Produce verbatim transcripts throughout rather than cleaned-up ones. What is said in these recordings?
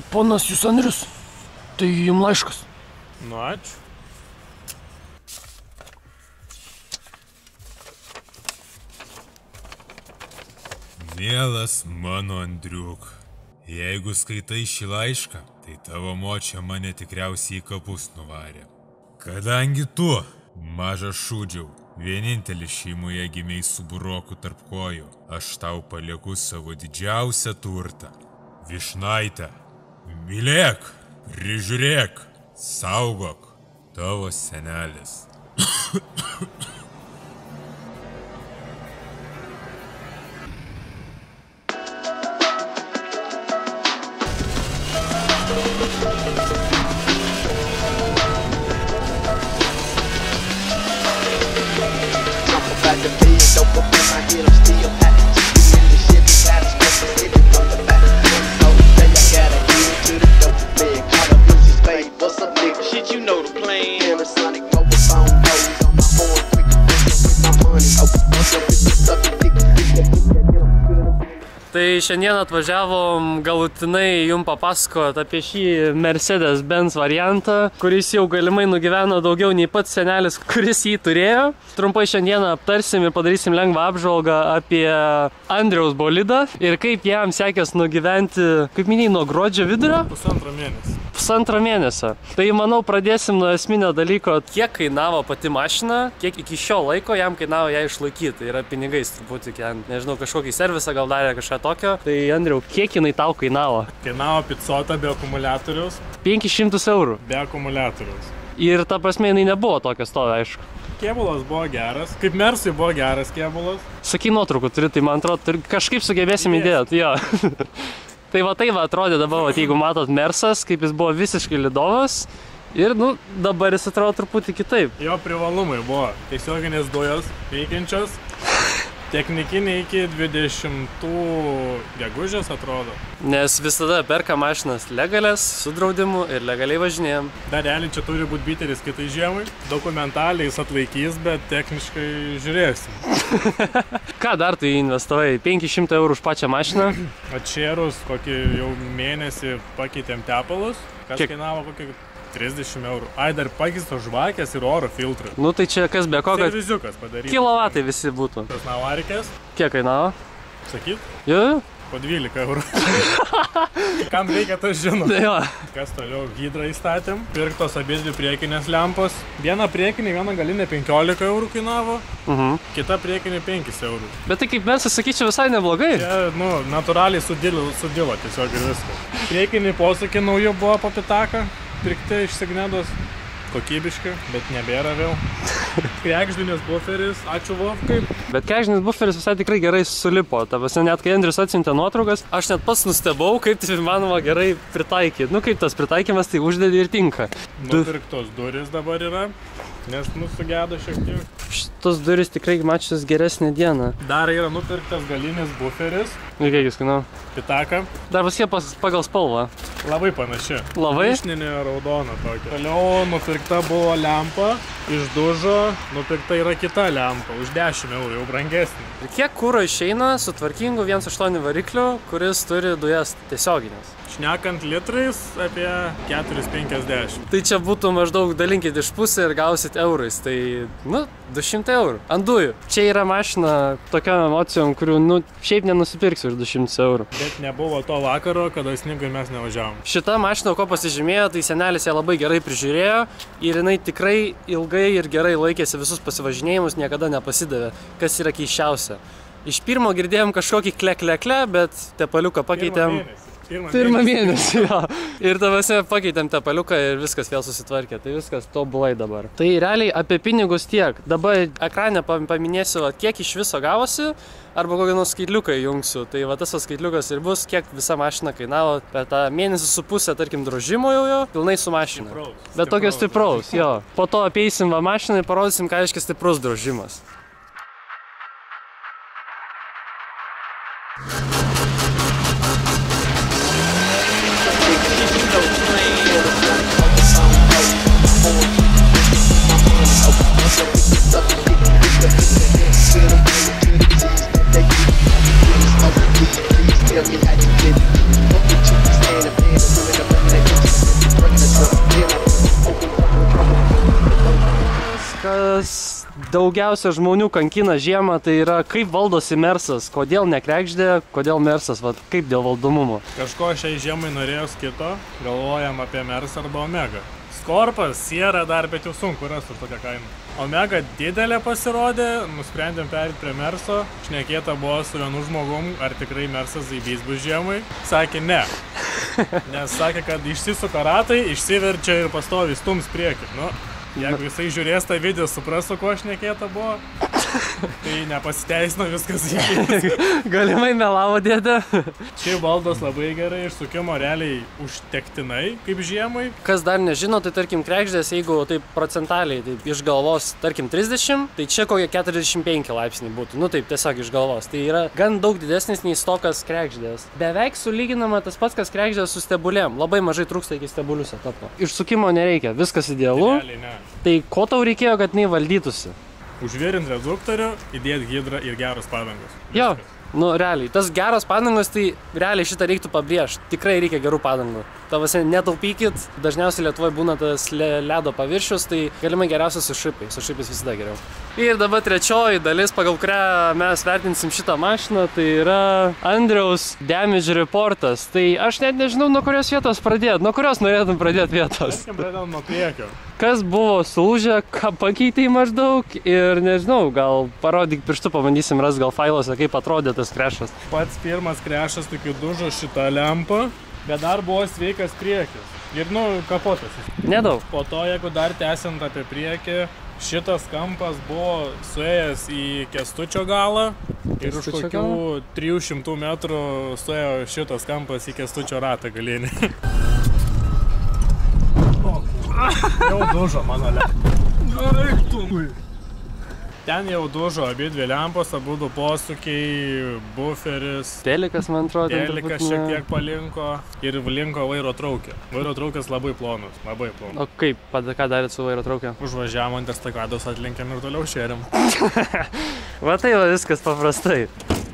ponas jūs Andrius, tai jums laiškas. Nu, ačiū. Mielas mano Andriuk, jeigu skaitai šį laišką, tai tavo močia mane tikriausiai į kapus nuvarė. Kadangi tu, mažas šūdžiau, vienintelis šeimoje gimiai su buroku tarp kojų, aš tau palieku savo didžiausią turtą. Vyšnaitę, mylėk, prižiūrėk, saugok, tavo senelis. Tai šiandien atvažiavom galutinai jums papasakot apie šį Mercedes-Benz variantą, kuris jau galimai nugyveno daugiau nei pats senelis, kuris jį turėjo. Trumpai šiandien aptarsim ir padarysim lengvą apžvalgą apie Andriaus bolidą ir kaip jam sekės nugyventi, kaip minėjai, nuo gruodžio vidurio? Pusantrą mėnesį. Pusantrą mėnesio. Tai manau pradėsim nuo esminio dalyko, kiek kainavo pati mašina, kiek iki šio laiko jam kainavo ją išlaikyti. Tai yra pinigais truputį, nežinau, kažkokį servisą gal darė kažką tokio. Tai Andriau, kiek jinai tau kainavo? Kainavo piecota be akumuliatoriaus. penkis šimtus eurų. Be akumuliatoriaus. Ir ta prasme jinai nebuvo tokio stovio, aišku. Kėbulas buvo geras. Kaip Mersui buvo geras kėbulas. Sakai, nuotraukų turi, tai man atrodo, kažkaip sugebėsim įdėti, jo. Tai va tai va atrodė dabar, va, jeigu matot Mersas, kaip jis buvo visiškai lidovas. Ir, nu, dabar jis atrodo truputį kitaip. Jo privalumai buvo tiesioginės dujos veikiančios. Technikiniai iki dvidešimtų gegužės atrodo. Nes visada perka mašinas legalias, su draudimu ir legaliai važinėjom. Dar realiai čia turi būti biteris kitai žiemai. Dokumentaliai jis atlaikys, bet techniškai žiūrėsim. Ką dar tu investavai? penki šimtai eurų už pačią mašiną? Atšėrus kokį jau mėnesį pakeitėm tepalus. Kas Kiek? kainavo kokį trisdešimt eurų. Ai, dar pakeistos žvakės ir oro filtrai. Nu tai čia kas be ko, kad Serviziukas padarytas. kilovatai visi būtų. Tas navarikės, Kiek kainavo? sakyt, Jo? po dvylika eurų. Kam reikia, tas žino. Jo. Kas toliau? Hydrą įstatėm. Pirktos abidvi priekinės lempos. Viena priekinė, viena galinė penkiolika eurų kainavo. Mhm. Kita priekinė penkis eurų. Bet tai kaip Mersas, sakyčiau, visai neblogai. Čia, nu, natūraliai sudilo, sudilo tiesiog ir viskas. Priekinį posūkį naujų buvo po pitaką. Pirkti iš Signedos. Kokybiški, bet nebėra vėl. Krekždinis buferis, ačiū Vovkai. Bet krekždinis buferis visai tikrai gerai sulipo. Ta prasme, net kai Andrius atsiuntė nuotraukas, aš net pats nustebau, kaip tai įmanoma gerai pritaikyti. Nu kaip tas pritaikymas, tai uždedi ir tinka. Nupirktos duris dabar yra, nes nusugedo šiek tiek. Šitos duris tikrai mačius geresnę dieną. Dar yra nupirktas galinis buferis. Ir kiek jis kainavo? Pitaka. Dar pasie pagal spalvą. Labai panaši. Labai? Vyšninė raudona tokia. Toliau nupirkta buvo lempa, išdužo, nupirkta yra kita lempa, už dešimt eurų, jau brangesnė. Ir kiek kuro išeina su tvarkingu viens aštuoni varikliu, kuris turi dujas tiesioginės? Šnekant litrais apie keturis penkiasdešimt. Tai čia būtų maždaug dalinkit iš pusę ir gausit eurais. Tai, nu, du šimtai eurų. Ant dujų. Čia yra mašina tokiam emocijom, kurių, nu, šiaip nenusipirksiu už du šimtus eurų. Bet nebuvo to vakaro, kada snigo ir mes nevažiavom. Šita mašina, ko pasižymėjo, tai senelis ją labai gerai prižiūrėjo ir jinai tikrai ilgai ir gerai laikėsi visus pasivažinėjimus, niekada nepasidavė, kas yra keisčiausia. Iš pirmo girdėjom kažkokį kle-kle-kle, bet tepaliuką pakeitėm. Pirmą mėnesį, jo. Ir tavasi pakeitėm tepaliuką ir viskas vėl susitvarkė. Tai viskas tobulai dabar. Tai realiai apie pinigus tiek. Dabar ekrane paminėsiu, kiek iš viso gavosi, arba kokį nors skaitliuką įjungsiu. Tai va tas skaitliukas ir bus, kiek visa mašina kainavo per tą mėnesį su pusę, tarkim, drožimo jau jo, pilnai su mašina. Stipraus. Bet tokio stipraus, jo. Po to apeisim va mašiną ir parodysim, ką reiškia stiprus drožimas. Tell me how you did it. What would you stand up and daugiausia žmonių kankina žiemą, tai yra kaip valdosi mersas, kodėl ne kregždė, kodėl mersas, va, kaip dėl valdomumo. Kažko šiai žiemai norėjos kito, galvojam apie mersą arba omega. Skorpas, siera dar, bet jau sunku rasti už tokią kainą. Omega didelė pasirodė, nusprendėm perėti prie merso, šnekėta buvo su vienu žmogum, ar tikrai mersas zaibys bus žiemai. Sakė ne, nes sakė, kad išsisuka ratai, išsiverčia ir pastovi stums priekį. Nu, jeigu jisai žiūrės tą video, supras, su kuo šnekėta buvo, tai nepasiteisino viskas įvykti. Galimai melavo dėdė. Čia valdos labai gerai, išsukimo realiai užtektinai, kaip žiemai. Kas dar nežino, tai tarkim kregždės, jeigu taip procentaliai, taip iš galvos, tarkim trisdešimt, tai čia kokie keturiasdešimt penki laipsniai būtų. Nu taip, tiesiog iš galvos. Tai yra gan daug didesnis nei stokas kregždės. Beveik sulyginama tas pats, kas kregždės su stebulėm. Labai mažai trūksta iki stebulius etapo. Išsukimo nereikia, viskas idealu. Realiai ne. Tai ko tau reikėjo, kad nei valdytųsi? Užvėrint reduktorių, įdėti hidrą ir geros padangos. Jo, nu realiai, tas geros padangos, tai realiai šitą reiktų pabrėžti. Tikrai reikia gerų padangų. Tavasi netaupykit, dažniausiai Lietuvoje būna tas ledo paviršius, tai galimai geriausia su šipais, su šipais visada geriau. Ir dabar trečioji dalis, pagal kurią mes vertinsim šitą mašiną, tai yra Andriaus damage reportas. Tai aš net nežinau, nuo kurios vietos pradėti, nuo kurios norėtum pradėti vietos. Tarkim, pradėtum nuo priekio. Kas buvo sulūžę, ką pakeitei maždaug ir nežinau, gal parodyk pirštu, pabandysim ras gal failuose, kaip atrodė tas krešas. Pats pirmas krešas tokiu dužo šitą lempą, bet dar buvo sveikas priekis. Ir nu, kapotas. Nedaug. Po to, jeigu dar tęsiant apie priekį, šitas kampas buvo suėjęs į Kęstučio galą ir už kokių trijų šimtų metrų suėjo šitas kampas į Kęstučio ratą galinį. Jau dužo mano lempa. Ten jau dužo abi dvi lempos, abu du posūkiai, buferis. Telikas, man atrodo. Telikas šiek tiek palinko ir linko vairo traukė. Vairo traukės labai plonas, labai plonas. O kaip, ką darėt su vairo traukė? Užvažiavom ant estakados, atlinkėm ir toliau šėrėm. Va tai va viskas paprastai.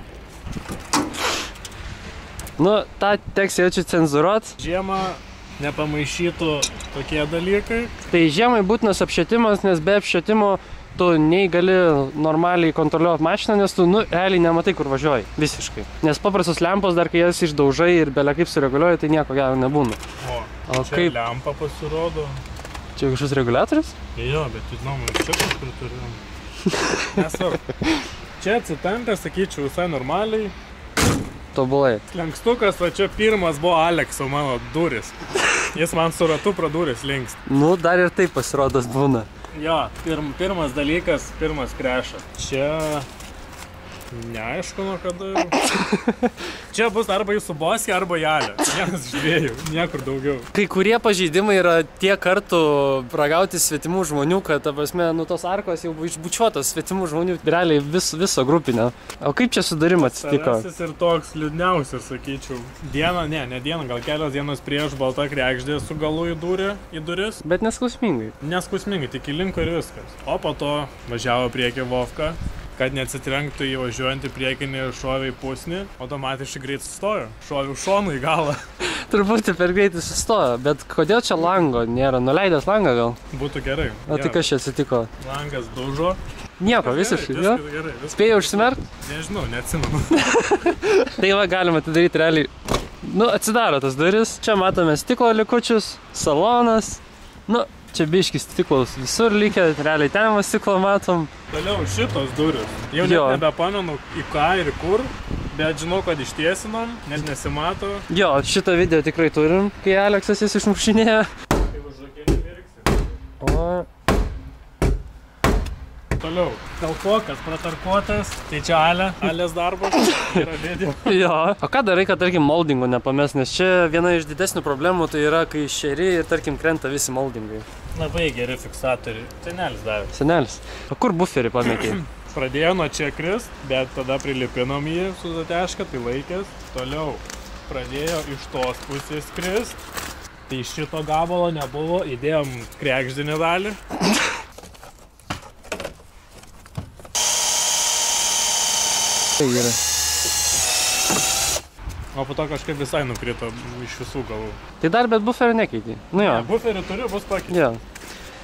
Nu, tą teks jaučiu cenzuruot. Žiemą nepamaišytų tokie dalykai. Tai žiemai būtinas apšvietimas, nes be apšvietimo tu nei gali normaliai kontroliuoti mašiną, nes tu, nu, realiai nematai, kur važiuoji. Visiškai. Nes paprastos lempos, dar kai jas išdaužai ir belia kaip sureguliuoji, tai nieko gero nebūna. O, o čia kaip? Lempa pasirodo. Čia kažkoks reguliatorius? Jo, bet įdomu, čia kažkur turim. Nesvarbu. Čia atsitampė, sakyčiau, visai normaliai. Tobulai. Lenkstukas, va čia pirmas buvo Alekso mano duris. Jis man su ratu pradūrės linkst. Nu, dar ir taip pasirodas būna. Jo, pirm, pirmas dalykas, pirmas krešas. Čia neaišku nuo kada jau. Čia bus arba jūsų boskė, arba jalė. Vienas iš dviejų, niekur daugiau. Kai kurie pažeidimai yra tiek kartų ragauti svetimų žmonių, kad, ta prasme, nu tos arkos jau išbučiuotos svetimų žmonių, realiai vis, viso grupinio. O kaip čia sudarimas atsitiko? Starasis ir toks liūdniausias, sakyčiau. Dieną, ne, ne dieną, gal kelios dienos prieš balta kregždė su galu į, durį, į duris. Bet neskausmingai. Neskausmingai, tik įlinko ir viskas. O po to važiavo priekį Vovka, kad neatsitrenktų į važiuojantį priekinį šovį pusnį, automatiškai greit sustojo. Šovių šonų į galą. Truputį per greitai sustojo, bet kodėl čia lango nėra? Nuleidęs langą gal? Būtų gerai. O tai kas čia atsitiko? Langas dužo. Nieko, visiškai, jo? Spėjau užsimerkt? Nežinau, neatsimenu. Tai va, galima atidaryti realiai. Nu, atsidaro tas duris. Čia matome stiklo likučius, salonas. Nu, čia biškis stiklos visur likę, realiai ten va stiklo matom. Toliau šitos duris. Jau net nebepamenu į ką ir kur, bet žinau, kad ištiesinom, net nesimato. Jo, šitą video tikrai turim, kai Aleksas jas išmušinėja. Kai užrakėlį pirksi. O... Toliau. Kalpokas pratarkuotas, tai čia Ale, Alės darbas, yra video. Jo. O ką darai, kad, tarkim, moldingo nepamės, nes čia viena iš didesnių problemų tai yra, kai šeri ir, tarkim, krenta visi moldingai. Labai geri fiksatoriai. Senelis davė. Senelis. O kur buferį pamėkiai? Pradėjo nuo čia krist, bet tada prilipinom jį su zateška, tai laikės. Toliau pradėjo iš tos pusės krist. Tai šito gabalo nebuvo, įdėjom kregždinį dalį. Tai yra. O po to kažkaip visai nukrito iš visų galų. Tai dar bet buferį nekeitė. Nu jo. Ne, buferį turiu, bus pakeitė. Jo.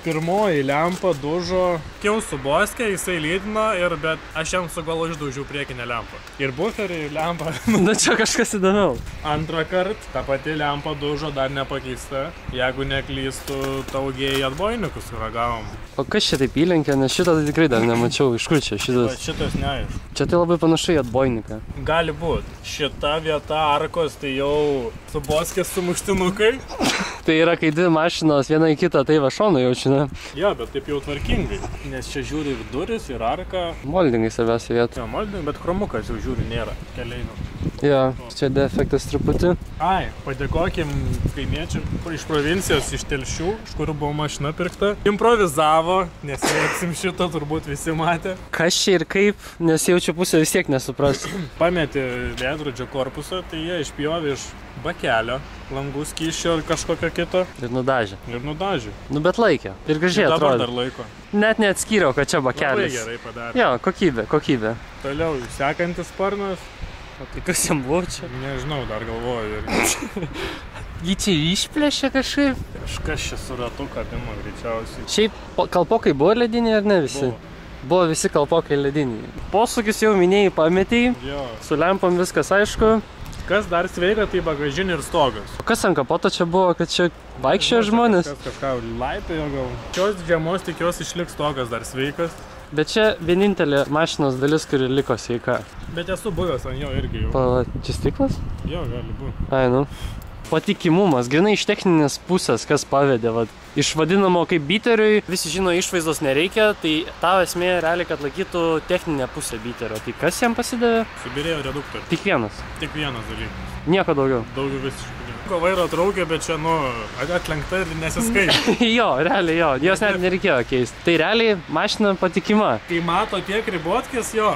pirmoji lempa dužo, jau suboskė, jisai lydino, ir, bet aš jam su galu išdaužiau priekinę lempą. Ir buferį, ir lempą. Na čia kažkas įdomiau. Antrą kartą ta pati lempa dužo dar nepakeista. Jeigu neklystų, taugėjai atbojinikus ragavom. O kas čia taip įlenkė, nes šitą tai tikrai dar nemačiau. Iš kur čia šitas? Šitas neaišku. Čia tai labai panašai atbojniką. Gali būt. Šita vieta arkos tai jau suboskės sumuštinukai. Tai yra, kai dvi mašinos viena į kitą, tai va šonu jaučiu, ne? Jo, bet taip jau tvarkingai. Nes čia žiūri ir duris, ir arka. Moldingai savęs vietą. Jo, moldingai, bet chromukas jau žiūri nėra. Keleinių. Jo, čia defektas truputį. Ai, padėkokim kaimiečiam iš provincijos, iš Telšių, iš kur buvo mašina pirkta. Improvizavo, neslėpsim šito, turbūt visi matė. Kas čia ir kaip, nes jaučiu pusę vis tiek nesupras. Pametė veidrodžio korpusą, tai jie išpjovė iš bakelio, langų skysčio ir kažkokio kito. Ir nudažė. Ir nudažė. Nu bet laikė. Ir gražiai Dabar atrodo. dar laiko. Net neatskyriau, kad čia Labai bakelis. gerai padarė. Jo, kokybė, kokybė. Toliau sekantis sparnas. O tai kas jam buvo čia? Nežinau, dar galvoju. Ir... Jį čia išplėšė kažkaip? Kažkas čia su ratu kabino greičiausiai. Šiaip po- kalpokai buvo lediniai ar ne visi? Buvo. Buvo visi kalpokai lediniai. Posūkis jau minėjai pametėjai, Jo. su lempom viskas aišku. Kas dar sveika, tai bagažinė ir stogas. O kas ant kapoto čia buvo, kad čia vaikščiojo žmonės? Kas kažką laipėjo gal. Šios žiemos tikiuosi išliks stogas dar sveikas. Bet čia vienintelė mašinos dalis, kuri liko sveika. Bet esu buvęs ant jo irgi jau. Pa, čia stiklas? Jo, gali būti. Ai, nu. Patikimumas, grinai iš techninės pusės, kas pavedė, vat. Iš vadinamo kaip biteriui, visi žino, išvaizdos nereikia, tai tavo esmė realiai, kad laikytų techninę pusę biterio. Tai kas jam pasidavė? Subirėjo reduktorių. Tik vienas. Tik vienas dalykas. Nieko daugiau. Daugiau visiškai. Ko vairo traukė, bet čia, nu, atlenkta ir nesiskaita. Jo, realiai jo, jos net nereikėjo keisti. Tai realiai mašina patikima. Kai mato tiek ribotkės, jo.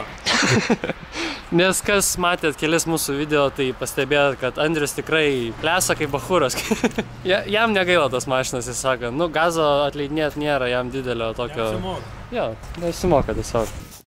Nes kas matėt kelis mūsų video, tai pastebėjot, kad Andrius tikrai plesa kaip bachūras. Ja- jam negaila tas mašinas, jis sako, nu gazo atleidinėt nėra jam didelio tokio... Neapsimoka. Jo, nesimoka tiesiog.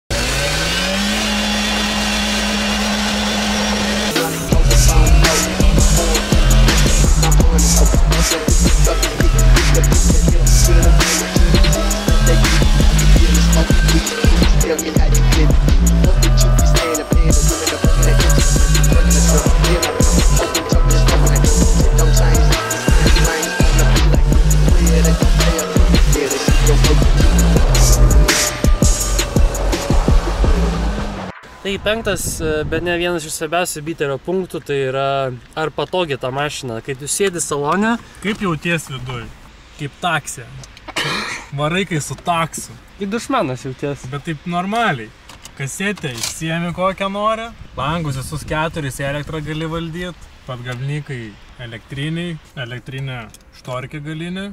Tai penktas, bet ne vienas iš svarbiausių biterio punktų, tai yra ar patogi ta mašina. Kai tu sėdi salone, Kaip jauties viduj? Kaip taksė. Varai kai su taksu. į dušmanas jauties. Bet taip normaliai. Kasetę išsiemi kokią nori. Langus visus keturis elektrą gali valdyti. Padgalvnykai elektriniai. Elektrinė štorkė galinė.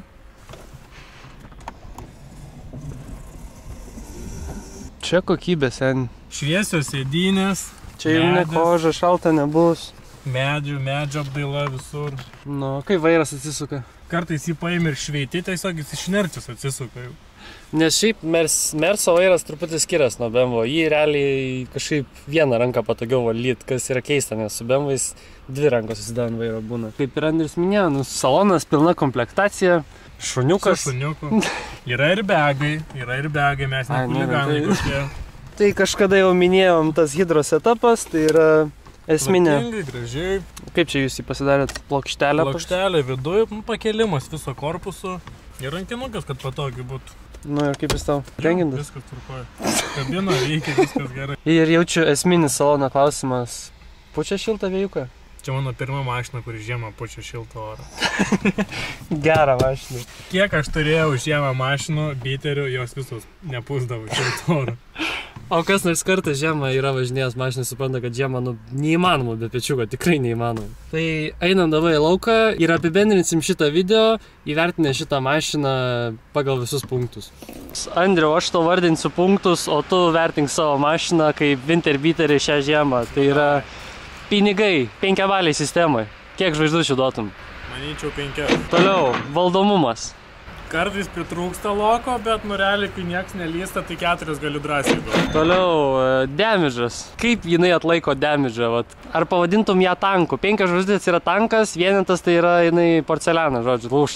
Čia kokybė sen. Šviesios sėdynės. Čia jau ne medis, koža, šalta nebus. Medžių, medžio apdaila visur. Nu, kai vairas atsisuka. Kartais jį paimi ir šveiti, tiesiog jis iš inercijos atsisuka jau. Nes šiaip Mers, Merso vairas truputį skiriasi nuo B M W. Jį realiai kažkaip vieną ranką patogiau valyti, kas yra keista, nes su B M W dvi rankos susidavant vairo būna. Kaip ir Andrius minėjo, nu, salonas pilna komplektacija, šuniukas. Su šuniuku. Yra ir begai, yra ir begai, mes ne Ai, nu, chuliganai tai- kažkie. Tai kažkada jau minėjom tas hidro setupas, tai yra esminė. Tvarkingai, gražiai. Kaip čia jūs jį pasidarėt? Plokštelę? Plokštelė viduje, nu, pakelimas viso korpuso. Ir rankinukas, kad patogiai būtų. Nu ir kaip jis tau? Tenkintas? Viskas tvarkoja. Kabina veikia, viskas gerai. Ir jaučiu esminis salono klausimas. Pučia šiltą vėjuką? Čia mano pirma mašina, kuri žiemą pučia šiltą orą. Gerą mašiną. Kiek aš turėjau žiemą mašinų, biterių, jos visos nepūsdavo šiltą orą. O kas nors kartą žiemą yra važinėjęs mašiną, supranta, kad žiemą nu, neįmanoma be pečiuko, tikrai neįmanoma. Tai einam dabar į lauką ir apibendrinsim šitą video, įvertinę šitą mašiną pagal visus punktus. Andriau, aš tau vardinsiu punktus, o tu vertink savo mašiną kaip Winterbiterį šią žiemą. Tai yra pinigai penkiavaliai sistemai. Kiek žvaigždučių duotum? Manyčiau penkias. Toliau, valdomumas. Kartais pritrūksta loko, bet nu realiai, kai nieks nelysta, tai keturis galiu drąsiai duoti. Toliau, damage'as. Kaip jinai atlaiko damage'ą? Vat? Ar pavadintum ją tanku? Penkios žvaigždės yra tankas, vienetas tai yra jinai porcelianas, žodžiu, lūžta.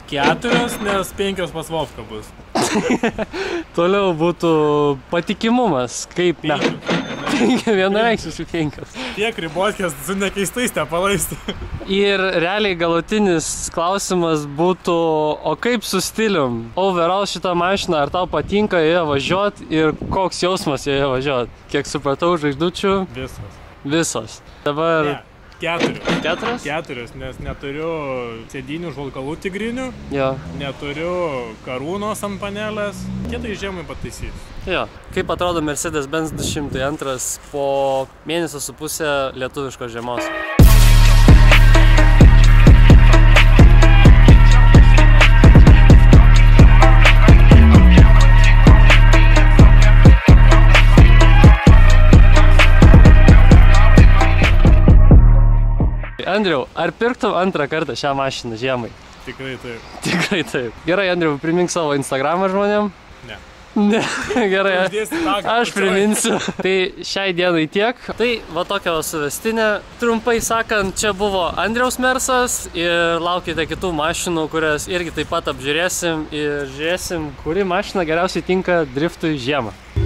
Keturios, nes penkios pas Vovką bus. Toliau būtų patikimumas, kaip ne. Vienareikšmiškai penkios. Tiek ribotkės su nekeistais tepalais. Ir realiai galutinis klausimas būtų, o kaip su stilium? Overall šitą mašiną, ar tau patinka joje važiuoti ir koks jausmas joje važiuoti? Kiek supratau, žvaigždučių? Visos. Visos. Dabar... Ne, keturios. Keturios? Keturios, nes neturiu sėdynių žvalgalų tigrinių, Jo. neturiu karūnos ant panelės, kitai žiemai pataisysiu. Jo. Kaip atrodo Mercedes-Benz du šimtai du po mėnesio su pusę lietuviškos žiemos? Andriau, ar pirktum antrą kartą šią mašiną žiemai? Tikrai taip. Tikrai taip. Gerai, Andriau, primink savo Instagramą žmonėm. Ne. Ne, gerai, Uždėsi taką aš pačioj. priminsiu. Tai šiai dienai tiek. Tai va tokia suvestinė. Trumpai sakant, čia buvo Andriaus Mersas ir laukite kitų mašinų, kurias irgi taip pat apžiūrėsim ir žiūrėsim, kuri mašina geriausiai tinka driftui žiemą.